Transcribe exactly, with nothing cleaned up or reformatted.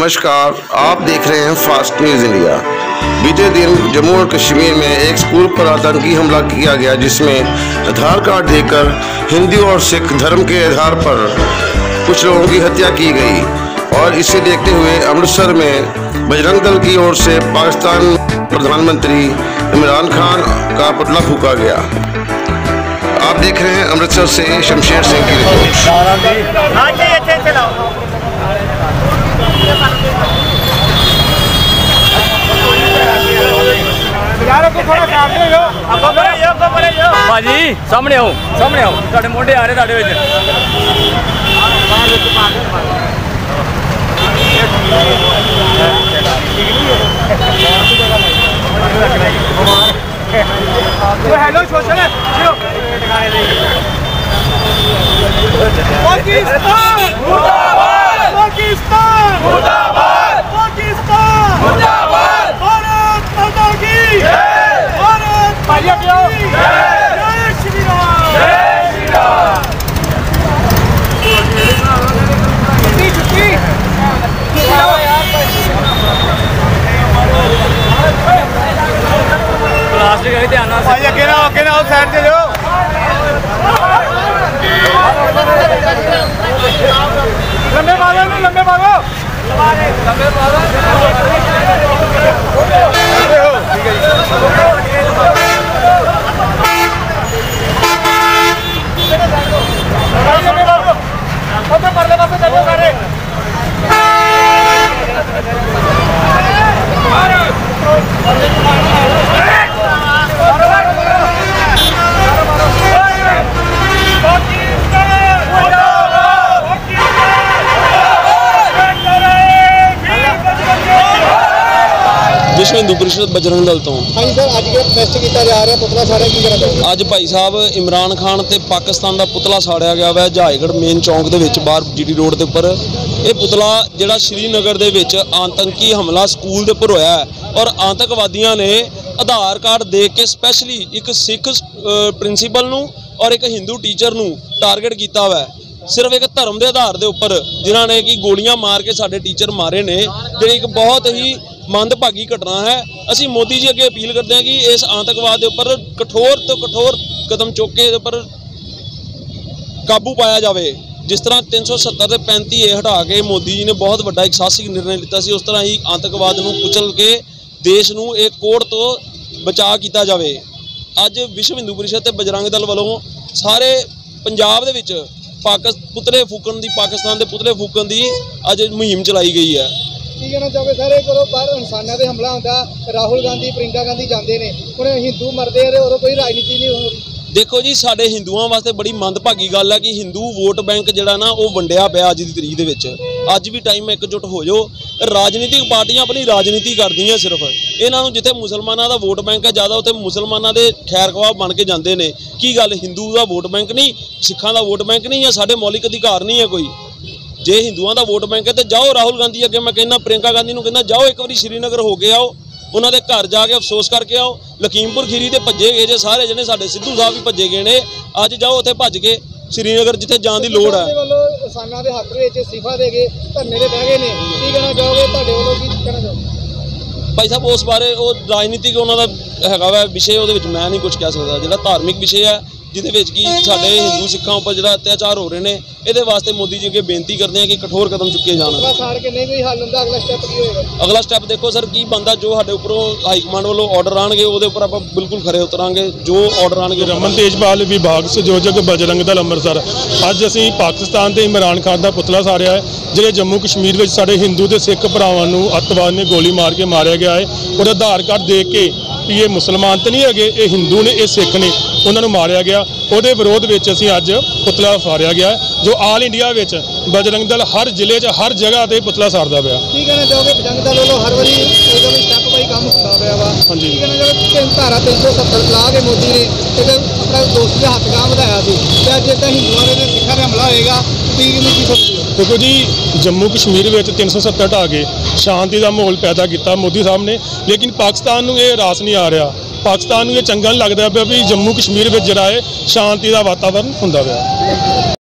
नमस्कार, आप देख रहे हैं फास्ट न्यूज़ इंडिया। बीते दिन जम्मू और कश्मीर में एक स्कूल पर आतंकी हमला किया गया, जिसमें आधार कार्ड देकर हिंदू और सिख धर्म के आधार पर कुछ लोगों की हत्या की गई। और इसे देखते हुए अमृतसर में बजरंग दल की ओर से पाकिस्तान प्रधानमंत्री इमरान खान का पुतला फूंका गया। आप देख रहे हैं अमृतसर से शमशेर सिंह की रिपोर्ट। भाजी सामने आओ, सामने आओ, तुहाडे मोढे आ रहे तुहाडे विच। हेलो सोशल पाकिस्तान मुर्दाबाद, पाकिस्तान मुर्दाबाद, पाकिस्तान मुर्दाबाद, भारत माता की जय, भारत माता की जय, जय श्री राम, जय श्री राम। छुट्टी छुट्टी प्लास्टिक है, ध्यान से भाई, अकेला अकेला साइड से जाओ। लंबे भागो, लंबे भागो, लंबे भागो। परले पासे चलो सारे। विश्व हिंदू परिषद बजरंग दल तो हाँ जी सर, अज के फेस्ट किया जा रहा पुतला साड़िया की करना चाहोगे? अज भाई साहब इमरान खान ते पाकिस्तान का पुतला साड़िया गया वै जहाजगढ़ मेन चौंक दे विच बाहर जीटी रोड के उपर। यह पुतला जिहड़ा श्रीनगर दे विच आतंकी हमला स्कूल के उपर होया है और आतंकवादियों ने आधार कार्ड दे के स्पैशली एक सिख प्रिंसीपल नूं और एक हिंदू टीचर नूं टारगेट किया हुआ है, सिर्फ एक धर्म के आधार के उपर, जिन्होंने कि गोलियां मार के साडे टीचर मारे ने, जिहड़ी एक बहुत ही मंदभागी घटना है। असी मोदी जी अगे अपील करते हैं कि इस आतंकवाद के उपर कठोर तो कठोर कदम चुक के उपर काबू पाया जाए। जिस तरह तीन सौ सत्तर से पैंती ए हटा के मोदी जी ने बहुत बड़ा एक साहसिक निर्णय लिया सी, उस तरह ही आतंकवाद को कुचल के देश को एक कोड़ तो बचा किया जाए। अज विश्व हिंदू परिषद ते बजरंग दल वालों सारे पंजाब दे विच पाकिस पुतले फूकण दी, पाकिस्तान के पुतले फूकण की अज मुहिम चलाई गई है। की कहना चाहोगे सर? करो बाहर इंसानों पर हमला होता, राहुल गांधी प्रियंका गांधी जाते हैं, उन्हें हिंदू मरते हैं और कोई राजनीति नहीं हो रही। देखो जी, साडे हिंदुओं वास्ते बड़ी मंदभागी गल है कि हिंदू वोट बैंक जिहड़ा ना वो वंडिया पिया अज की तरीक दे विच। अज भी टाइम एकजुट हो जाओ। राजनीतिक पार्टियां अपनी राजनीति करदियां, सिर्फ इन्हों जिथे मुसलमानों का वोट बैंक है ज़्यादा, उत्थे मुसलमानों के खैर खवाह बन के जाते हैं। की गल हिंदू का वोट बैंक नहीं, सिखां का वोट बैंक नहीं है, साडे मौलिक अधिकार नहीं है कोई? जे हिंदुओं का वोट बैंक है तो जाओ राहुल गांधी अगे, मैं कहना प्रियंका गांधी कहना जाओ एक बार श्रीनगर हो के आओ, उन्होंने घर जाके अफसोस करके आओ। लखीमपुर खीरी तो भजे गए जे सारे जने, साडे सिद्धू साहब भी भजे गए ने। अज जाओ उत्थे भज के श्रीनगर जिथे जाने की लोड़ है। किसानों के हक में इस्तीफा दे के धरने ते बह गए ने, की कहना चाहोगे? तुहाडे वल्लों की कहना चाहोगे? भाई साहब उस बारे वो राजनीतिक उन्होंने हैगा वा विषय, वो मैं नहीं कुछ कह सकता। जो धार्मिक विषय है जिदे कि साडे हिंदू सिखां उपर जो अत्याचार हो रहे हैं, ये वास्ते मोदी जी अगे बेनती करते हैं कि कठोर कदम चुके जान। अगला स्टैप देखो सर की बनता, जो साडे उपरों हाईकमांड वालों ऑर्डर आएंगे वो उपर आप बिल्कुल खरे उतरांगे। जो ऑर्डर आएंगे। रमन तेजपाल विभाग संयोजक बजरंग दल अमृतसर, अज असीं पाकिस्तान के इमरान खान का पुतला साड़िया है जिहड़े जम्मू कश्मीर में साडे हिंदू ते सिख भरावां नूं अतवाद ने गोली मार के मारिया गया है। और आधार कार्ड दे के भी ये मुसलमान तो नहीं है, ये हिंदू ने, ये सिख ने, उन्होंने मारिया गया। ਉਹਦੇ ਵਿਰੋਧ ਵਿੱਚ ਅਸੀਂ ਅੱਜ ਪੁਤਲਾ ਸਾੜਿਆ ਗਿਆ, ਜੋ ਆਲ ਇੰਡੀਆ ਵਿੱਚ ਬਜਰੰਗ ਦਲ ਹਰ ਜ਼ਿਲ੍ਹੇ 'ਚ ਹਰ ਜਗ੍ਹਾ ਤੇ ਪੁਤਲਾ ਸਾੜਦਾ ਪਿਆ। ਕੀ ਕਹਿਣਾ ਚਾਹੋਗੇ? ਬਜਰੰਗ ਦਲ ਵੱਲੋਂ ਹਰ ਵਾਰੀ ਇਹਦਾ ਵੀ ਸਟੈਪ ਬਾਈ ਕੰਮ ਹੁੰਦਾ ਪਿਆ ਵਾ। ਹਾਂਜੀ, ਕੀ ਕਹਿਣਾ ਚਾਹੋਗੇ? ਤਿੰਨ ਧਾਰਾ ਤਿੰਨ ਸੌ ਸੱਤਰ ਲਾ ਕੇ ਮੋਦੀ ਨੇ ਇਹਦਾ ਆਪਣਾ ਦੋਸਤ ਦੇ ਹੱਥ ਗਾਂ ਵਧਾਇਆ ਸੀ, ਤੇ ਅੱਜ ਇੱਦਾਂ ਹਿੰਦੂਆਂ ਦੇ ਸਿੱਖਾਂ 'ਤੇ ਹਮਲਾ ਹੋਏਗਾ, ਕੀ ਇਹਨੂੰ ਕੀ ਸਮਝਦੇ ਹੋ? देखो जी, जम्मू कश्मीर में तीन सौ सत्तर ढा के शांति का माहौल पैदा किया मोदी साहब ने, लेकिन पाकिस्तान को यह रास नहीं आ रहा। पाकिस्तान को यह चंगा नहीं लगता पाया भी जम्मू कश्मीर में जरा है शांति का वातावरण होंदा पिया।